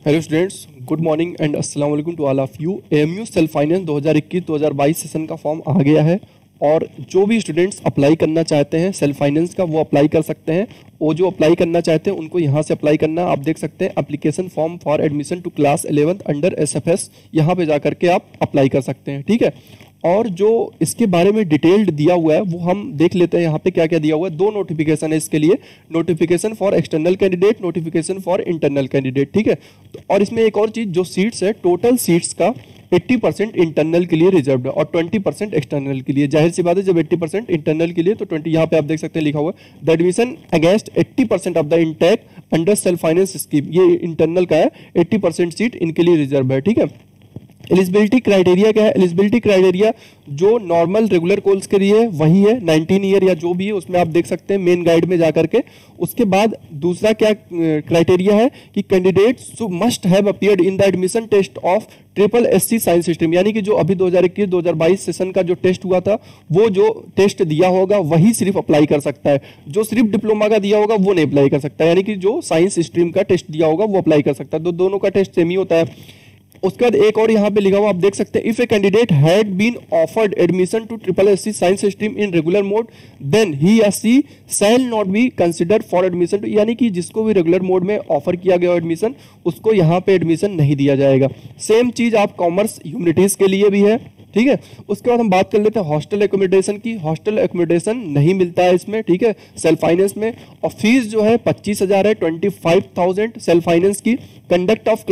Hello students, good morning and अस्सलाम वालेकुम to all of you. AMU self finance 2021-2022 session का form आ गया है और जो भी स्टूडेंट्स अप्लाई करना चाहते हैं सेल्फ फाइनेंस का वो अप्लाई कर सकते हैं। वो जो अप्लाई करना चाहते हैं उनको यहाँ से अप्लाई करना, आप देख सकते हैं application form for admission to class 11th under SFS, यहाँ पे जा करके आप अप्लाई कर सकते हैं। ठीक है, और जो इसके बारे में डिटेल्ड दिया हुआ है वो हम देख लेते हैं। यहाँ पे क्या क्या दिया हुआ है, दो नोटिफिकेशन है इसके लिए, notification for external candidate, notification for internal candidate. ठीक है, तो और इसमें एक और चीज, जो सीट्स है टोटल सीट्स का 80% इंटरनल के लिए रिजर्व्ड है और 20% एक्सटर्नल के लिए। जाहिर सी बात है, जब 80% इंटरनल के लिए तो 20, यहाँ पे आप देख सकते हैं लिखा हुआ है the admission against 80% of the intake under self finance scheme. ये इंटरनल का है, 80% सीट इनके लिए रिजर्व है। ठीक है, एलिजिबिलिटी क्राइटेरिया क्या है, एलिजिबिलिटी क्राइटेरिया जो नॉर्मल रेगुलर कोर्स के लिए वही है, 19 ईयर या जो भी है उसमें आप देख सकते हैं मेन गाइड में जाकर के। उसके बाद दूसरा क्या क्राइटेरिया है कि candidate must have appeared in the admission test of triple SC science stream, यानी कि जो अभी 2021-2022 सेशन का जो टेस्ट हुआ था वो जो टेस्ट दिया होगा वही सिर्फ अप्लाई कर सकता है। जो सिर्फ डिप्लोमा का दिया होगा वो नहीं अप्लाई कर सकता, यानी कि जो साइंस स्ट्रीम का टेस्ट दिया होगा वो अप्लाई कर सकता है। तो दोनों का टेस्ट सेम ही होता है। उसके बाद एक और यहाँ पे लिखा हुआ आप देख सकते हैं, if a candidate had been offered admission to triple SC science stream in regular mode then he या she shall not be considered for admission to, यानी कि जिसको भी रेगुलर मोड में ऑफर किया गया एडमिशन उसको यहाँ पे एडमिशन नहीं दिया जाएगा। सेम चीज आप कॉमर्स ह्यूमैनिटीज के लिए भी है। ठीक है, उसके बाद हम बात कर लेते हैं हॉस्टल एकोमोडेशन की। हॉस्टल एकोमोडेशन नहीं मिलता है इसमें, ठीक है, सेल्फ फाइनेंस में। और फीस जो है 25,000 है, 25,000 सेल्फ फाइनेंस की। कंडक्ट ऑफ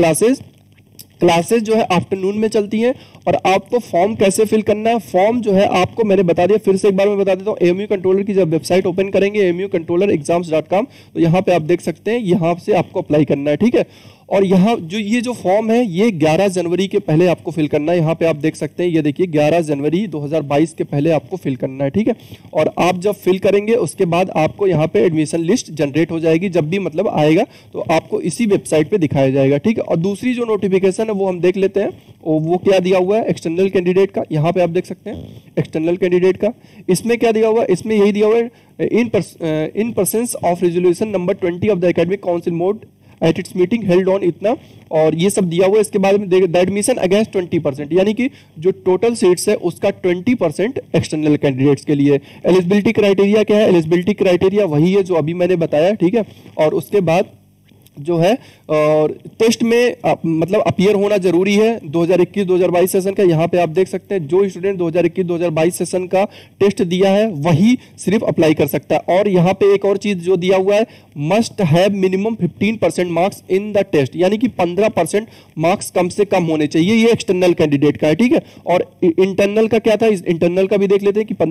क्लासेस जो है आफ्टरनून में चलती हैं। और आपको फॉर्म कैसे फिल करना है, फॉर्म जो है आपको मैंने बता दिया, फिर से एक बार मैं बता देता हूँ। एएमयू कंट्रोलर की जब वेबसाइट ओपन करेंगे amucontrollerexams.com, तो यहाँ पे आप देख सकते हैं, यहाँ से आपको अप्लाई करना है। ठीक है, और यहाँ जो ये जो फॉर्म है ये 11 जनवरी के पहले आपको फिल करना है। यहाँ पे आप देख सकते हैं, ये देखिए 11 जनवरी 2022 के पहले आपको फिल करना है। ठीक है, और आप जब फिल करेंगे उसके बाद आपको यहाँ पे एडमिशन लिस्ट जनरेट हो जाएगी, जब भी मतलब आएगा तो आपको इसी वेबसाइट पे दिखाया जाएगा। ठीक है, और दूसरी जो नोटिफिकेशन है वो हम देख लेते हैं, वो क्या दिया हुआ है एक्सटर्नल कैंडिडेट का। यहाँ पे आप देख सकते हैं एक्सटर्नल कैंडिडेट का, इसमें क्या दिया हुआ है, इसमें यही दिया हुआ है in pursuance of resolution number 20 of the academic council mode at its meeting held on इतना, और ये सब दिया हुआ है। इसके बाद में द एडमिशन अगेंस्ट 20%, यानी कि जो टोटल सीट्स है उसका 20% एक्सटर्नल कैंडिडेट्स के लिए। एलिजिबिलिटी क्राइटेरिया क्या है, एलिजिबिलिटी क्राइटेरिया वही है जो अभी मैंने बताया। ठीक है, और उसके बाद जो है और टेस्ट में मतलब अपीयर होना जरूरी है 2021-2022 सेशन का। यहाँ पे आप देख सकते हैं जो स्टूडेंट 2021-2022 सेशन का टेस्ट दिया है वही सिर्फ अप्लाई कर सकता है। और यहाँ पे एक और चीज जो दिया हुआ है, must have minimum 15% marks in the test, यानी कि 15% मार्क्स कम से कम होने चाहिए। ये एक्सटर्नल कैंडिडेट का है। ठीक है, और इंटरनल का क्या था, इस इंटरनल का भी देख लेते हैं कि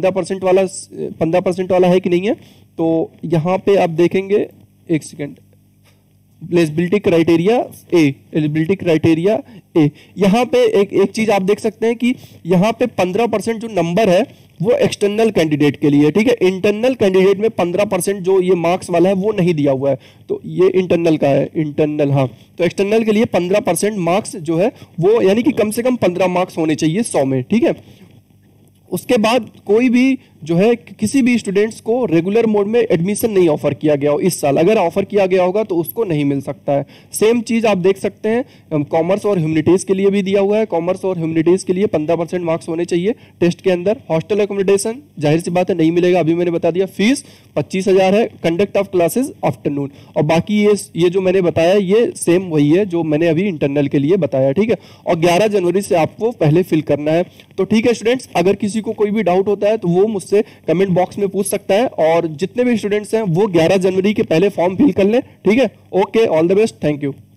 15% वाला है कि नहीं है। तो यहाँ पे आप देखेंगे, एक सेकेंड, एलिजिबिलिटी क्राइटेरिया ए, यहाँ पे एक चीज आप देख सकते हैं कि यहाँ पे 15% जो नंबर है वो एक्सटर्नल कैंडिडेट के लिए। ठीक है, इंटरनल कैंडिडेट में 15% जो ये मार्क्स वाला है वो नहीं दिया हुआ है, तो ये इंटरनल का है, इंटरनल। हाँ, तो एक्सटर्नल के लिए 15% मार्क्स जो है वो, यानी कि कम से कम 15 मार्क्स होने चाहिए 100 में। ठीक है, उसके बाद कोई भी जो है किसी भी स्टूडेंट्स को रेगुलर मोड में एडमिशन नहीं ऑफर किया गया हो इस साल, अगर ऑफर किया गया होगा तो उसको नहीं मिल सकता है। सेम चीज आप देख सकते हैं कॉमर्स और ह्यूमैनिटीज के लिए भी दिया हुआ है। कॉमर्स और ह्यूमैनिटीज के लिए 15% मार्क्स होने चाहिए टेस्ट के अंदर। हॉस्टल एकोमोडेशन जाहिर सी बात है नहीं मिलेगा, अभी मैंने बता दिया। फीस 25,000 है, कंडक्ट ऑफ क्लासेस आफ्टरनून, और बाकी ये जो मैंने बताया ये सेम वही है जो मैंने अभी इंटरनल के लिए बताया। ठीक है, और 11 जनवरी से आपको पहले फिल करना है। तो ठीक है स्टूडेंट्स, अगर किसी को कोई भी डाउट होता है तो वो मुझसे कमेंट बॉक्स में पूछ सकता है, और जितने भी स्टूडेंट्स हैं वो 11 जनवरी के पहले फॉर्म फिल कर लें। ठीक है, okay, all the best, thank you.